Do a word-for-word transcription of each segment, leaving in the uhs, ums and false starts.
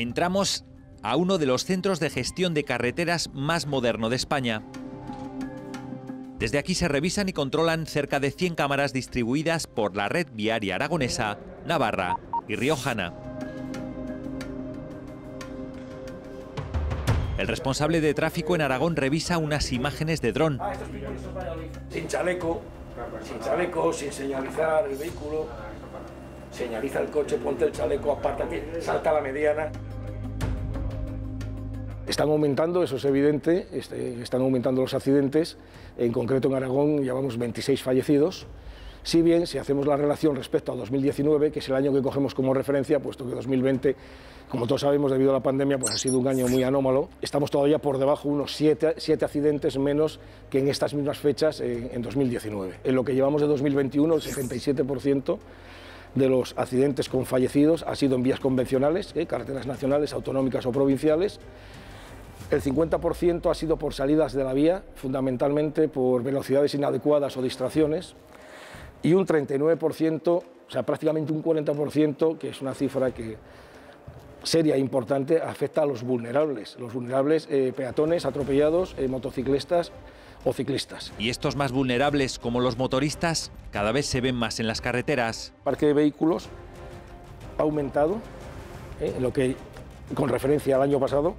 Entramos a uno de los centros de gestión de carreteras más moderno de España. Desde aquí se revisan y controlan cerca de cien cámaras distribuidas por la red viaria aragonesa, navarra y riojana. El responsable de tráfico en Aragón revisa unas imágenes de dron. Sin chaleco, sin chaleco, sin señalizar el vehículo, señaliza el coche, ponte el chaleco, apártate, salta a la mediana. Están aumentando, eso es evidente, están aumentando los accidentes. En concreto en Aragón llevamos veintiséis fallecidos. Si bien, si hacemos la relación respecto a dos mil diecinueve, que es el año que cogemos como referencia, puesto que dos mil veinte, como todos sabemos, debido a la pandemia, pues ha sido un año muy anómalo, estamos todavía por debajo, unos siete, siete accidentes menos que en estas mismas fechas en, en dos mil diecinueve. En lo que llevamos de dos mil veintiuno, el setenta y siete por ciento de los accidentes con fallecidos ha sido en vías convencionales, ¿eh? carreteras nacionales, autonómicas o provinciales. El cincuenta por ciento ha sido por salidas de la vía, fundamentalmente por velocidades inadecuadas o distracciones, y un treinta y nueve por ciento, o sea, prácticamente un cuarenta por ciento, que es una cifra que seria e importante, afecta a los vulnerables, los vulnerables eh, peatones, atropellados, eh, motociclistas o ciclistas. Y estos más vulnerables, como los motoristas, cada vez se ven más en las carreteras. El parque de vehículos ha aumentado, eh, lo que, con referencia al año pasado,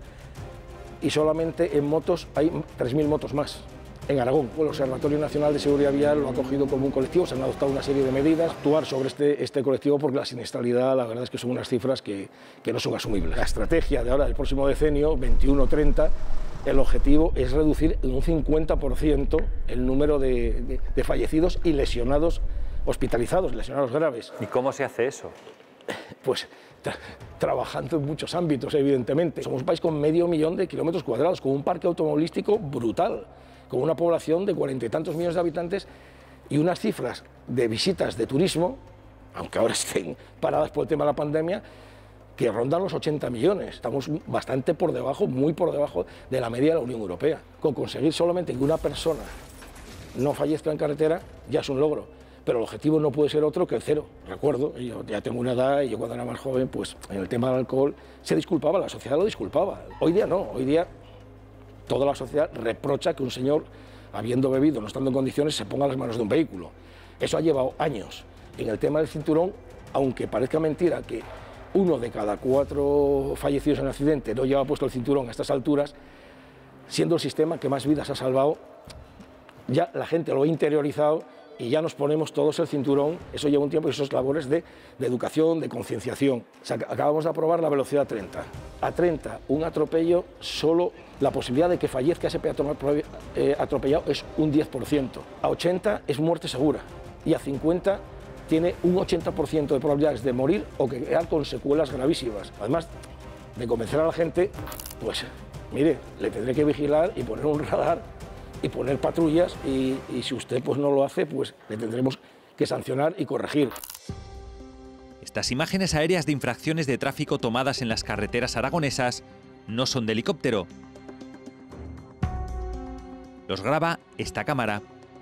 y solamente en motos hay tres mil motos más. En Aragón, el Observatorio Nacional de Seguridad Vial lo ha cogido como un colectivo, se han adoptado una serie de medidas, actuar sobre este, este colectivo porque la siniestralidad, la verdad es que son unas cifras que, que no son asumibles. La estrategia de ahora, del próximo decenio, veintiuno treinta, el objetivo es reducir en un cincuenta por ciento el número de, de, de fallecidos y lesionados, hospitalizados, lesionados graves. ¿Y cómo se hace eso? Pues tra trabajando en muchos ámbitos, evidentemente. Somos un país con medio millón de kilómetros cuadrados, con un parque automovilístico brutal, con una población de cuarenta y tantos millones de habitantes y unas cifras de visitas de turismo, aunque ahora estén paradas por el tema de la pandemia, que rondan los ochenta millones. Estamos bastante por debajo, muy por debajo de la media de la Unión Europea. Con conseguir solamente que una persona no fallezca en carretera ya es un logro, pero el objetivo no puede ser otro que el cero. Recuerdo, yo ya tengo una edad y yo cuando era más joven, pues en el tema del alcohol se disculpaba, la sociedad lo disculpaba. Hoy día no, hoy día toda la sociedad reprocha que un señor, habiendo bebido, no estando en condiciones, se ponga a las manos de un vehículo. Eso ha llevado años. En el tema del cinturón, aunque parezca mentira que uno de cada cuatro fallecidos en accidente no lleva puesto el cinturón a estas alturas, siendo el sistema que más vidas ha salvado, ya la gente lo ha interiorizado y ya nos ponemos todos el cinturón. Eso lleva un tiempo y eso es labores de, de educación, de concienciación. O sea, acabamos de aprobar la velocidad treinta. A treinta, un atropello, solo la posibilidad de que fallezca ese peatón atropellado es un diez por ciento. A ochenta es muerte segura y a cincuenta tiene un ochenta por ciento de probabilidades de morir o que quedar con secuelas gravísimas. Además de convencer a la gente, pues mire, le tendré que vigilar y poner un radar y poner patrullas y, y si usted pues, no lo hace, pues le tendremos que sancionar y corregir. Estas imágenes aéreas de infracciones de tráfico tomadas en las carreteras aragonesas no son de helicóptero. Los graba esta cámara.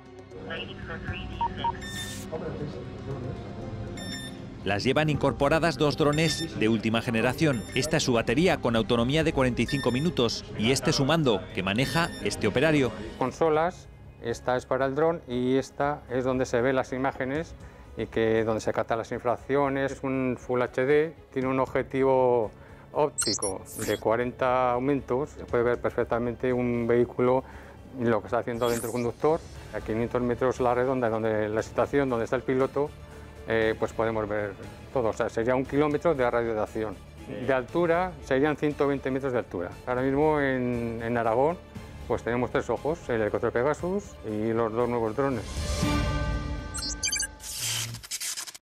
Las llevan incorporadas dos drones de última generación. Esta es su batería con autonomía de cuarenta y cinco minutos y este su mando que maneja este operario. Consolas, esta es para el dron y esta es donde se ven las imágenes y que donde se captan las infracciones. Es un Full H D, tiene un objetivo óptico de cuarenta aumentos. Se puede ver perfectamente un vehículo, lo que está haciendo dentro del conductor. A quinientos metros la redonda, donde la situación donde está el piloto, Eh, pues podemos ver todo, o sea, sería un kilómetro de radio de acción. De altura serían ciento veinte metros de altura. Ahora mismo en, en Aragón pues tenemos tres ojos, el helicóptero Pegasus y los dos nuevos drones.